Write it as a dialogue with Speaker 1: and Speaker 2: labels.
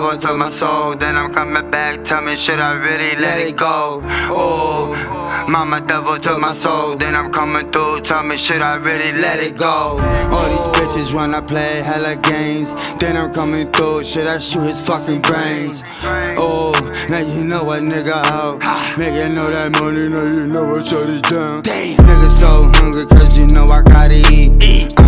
Speaker 1: devil took my soul. Then I'm coming back, tell me should I really let it go? Oh, mama, devil took my soul. Then I'm coming through, tell me should I really let it go? All these bitches wanna play hella games. Then I'm coming through, should I shoot his fucking brains? Oh, now you know what nigga out. Make it know that money, now you know what shut it down. Nigga so hungry cause you know I gotta eat.